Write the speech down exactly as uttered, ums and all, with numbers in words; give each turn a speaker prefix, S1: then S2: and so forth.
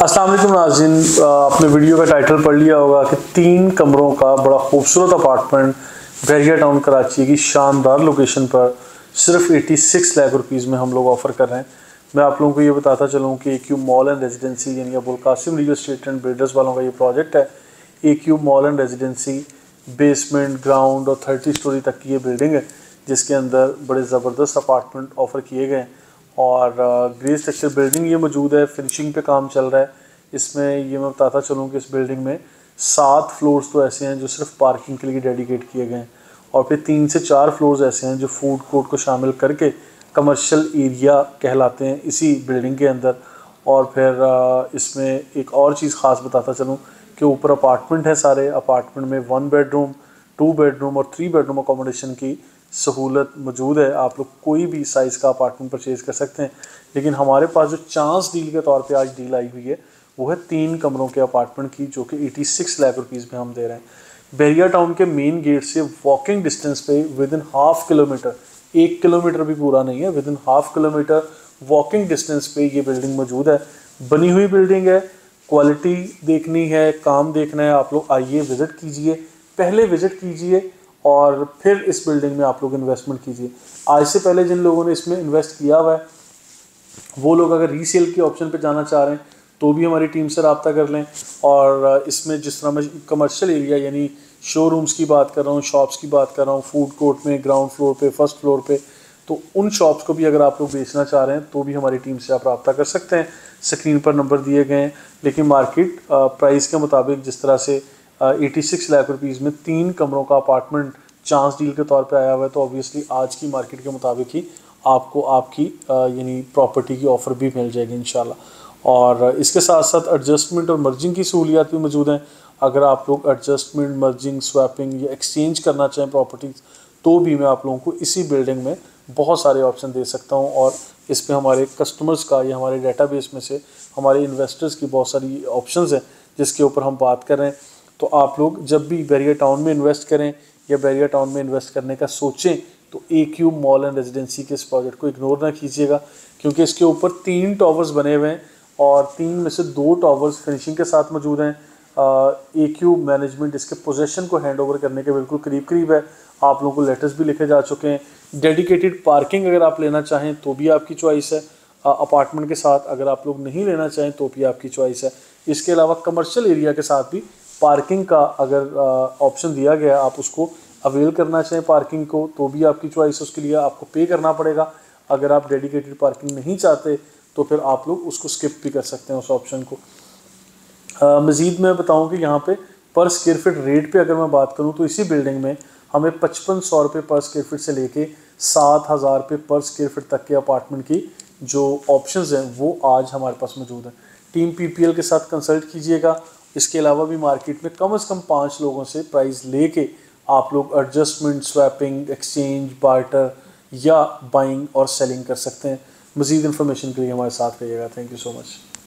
S1: अस्सलाम वालेकुम नाज़रीन, आपने वीडियो का टाइटल पढ़ लिया होगा कि तीन कमरों का बड़ा खूबसूरत अपार्टमेंट बहरिया टाउन कराची की शानदार लोकेशन पर सिर्फ छियासी लाख रुपीस में हम लोग ऑफ़र कर रहे हैं। मैं आप लोगों को ये बताता चलूँ कि A Q mall and residency यानी Abul Qasim real estate and builders वालों का ये प्रोजेक्ट है। A Q mall and residency basement, ground और थर्टी स्टोरी तक की ये बिल्डिंग है, जिसके अंदर बड़े ज़बरदस्त अपार्टमेंट ऑफ़र किए गए हैं और ग्रे स्ट्रक्चर बिल्डिंग ये मौजूद है। फिनिशिंग पे काम चल रहा है। इसमें ये मैं बताता चलूँ कि इस बिल्डिंग में सात फ्लोर्स तो ऐसे हैं जो सिर्फ पार्किंग के लिए डेडिकेट किए गए हैं और फिर तीन से चार फ्लोर्स ऐसे हैं जो फूड कोर्ट को शामिल करके कमर्शियल एरिया कहलाते हैं इसी बिल्डिंग के अंदर। और फिर इसमें एक और चीज़ ख़ास बताता चलूँ कि ऊपर अपार्टमेंट है। सारे अपार्टमेंट में वन बेडरूम, टू बेडरूम और थ्री बेडरूम अकोमोडेशन की सहूलत मौजूद है। आप लोग कोई भी साइज़ का अपार्टमेंट परचेज़ कर सकते हैं, लेकिन हमारे पास जो चांस डील के तौर पे आज डील आई हुई है वो है तीन कमरों के अपार्टमेंट की, जो कि छियासी लाख रुपीस में हम दे रहे हैं। बहरिया टाउन के मेन गेट से वॉकिंग डिस्टेंस पे विद इन हाफ किलोमीटर, एक किलोमीटर भी पूरा नहीं है, within half kilometre walking distance पे ये बिल्डिंग मौजूद है। बनी हुई बिल्डिंग है। क्वालिटी देखनी है, काम देखना है, आप लोग आइए, विज़िट कीजिए, पहले विज़िट कीजिए और फिर इस बिल्डिंग में आप लोग इन्वेस्टमेंट कीजिए। आज से पहले जिन लोगों ने इसमें इन्वेस्ट किया हुआ है वो लोग अगर रीसेल के ऑप्शन पे जाना चाह रहे हैं तो भी हमारी टीम से रब्ता कर लें। और इसमें जिस तरह मैं कमर्शियल एरिया यानी शोरूम्स की बात कर रहा हूँ, शॉप्स की बात कर रहा हूँ, फूड कोर्ट में ग्राउंड फ्लोर पे, फर्स्ट फ्लोर पे, तो उन शॉप्स को भी अगर आप लोग बेचना चाह रहे हैं तो भी हमारी टीम से आप रब्ता कर सकते हैं। स्क्रीन पर नंबर दिए गए हैं। लेकिन मार्केट प्राइस के मुताबिक जिस तरह से छियासी लाख रुपीज़ में तीन कमरों का अपार्टमेंट चांस डील के तौर पे आया हुआ है, तो ऑब्वियसली आज की मार्केट के मुताबिक ही आपको आपकी यानी प्रॉपर्टी की ऑफ़र भी मिल जाएगी इंशाल्लाह। और इसके साथ साथ एडजस्टमेंट और मर्जिंग की सहूलियात भी मौजूद हैं। अगर आप लोग एडजस्टमेंट, मर्जिंग, स्वैपिंग या एक्सचेंज करना चाहें प्रॉपर्टीज़, तो भी मैं आप लोगों को इसी बिल्डिंग में बहुत सारे ऑप्शन दे सकता हूँ। और इस पे हमारे कस्टमर्स का या हमारे डेटाबेस में से हमारे इन्वेस्टर्स की बहुत सारी ऑप्शंस हैं जिसके ऊपर हम बात कर रहे हैं। तो आप लोग जब भी बहरिया टाउन में इन्वेस्ट करें या बहरिया टाउन में इन्वेस्ट करने का सोचें तो A Q mall and residency के इस प्रोजेक्ट को इग्नोर ना कीजिएगा, क्योंकि इसके ऊपर तीन टावर्स बने हुए हैं और तीन में से दो टावर्स फिनिशिंग के साथ मौजूद हैं। ए क्यू मैनेजमेंट इसके पोजेसन को हैंड ओवर करने के बिल्कुल करीब करीब है। आप लोगों को लेटर्स भी लिखे जा चुके हैं। डेडिकेटेड पार्किंग अगर आप लेना चाहें तो भी आपकी चॉइस है, अपार्टमेंट के साथ अगर आप लोग नहीं लेना चाहें तो भी आपकी चॉइस है। इसके अलावा कमर्शियल एरिया के साथ भी पार्किंग का अगर ऑप्शन दिया गया, आप उसको अवेल करना चाहें पार्किंग को, तो भी आपकी चॉइस है। उसके लिए आपको पे करना पड़ेगा। अगर आप डेडिकेटेड पार्किंग नहीं चाहते तो फिर आप लोग उसको स्किप भी कर सकते हैं उस ऑप्शन को। मज़ीद मैं बताऊं कि यहाँ पे पर स्क्वायर फीट रेट पे अगर मैं बात करूँ तो इसी बिल्डिंग में हमें पचपन सौ रुपये पर स्क्वायर फीट से लेके सात हज़ार रुपये पर स्क्वायर फीट तक के अपार्टमेंट की जो ऑप्शंस हैं वो आज हमारे पास मौजूद हैं। टीम पी पी एल के साथ कंसल्ट कीजिएगा। इसके अलावा भी मार्केट में कम से कम पाँच लोगों से प्राइस लेके आप लोग एडजस्टमेंट, स्वैपिंग, एक्सचेंज, बार्टर या बाइंग और सेलिंग कर सकते हैं। मज़ीद इन्फॉर्मेशन के लिए हमारे साथ रहिएगा। Thank you so much.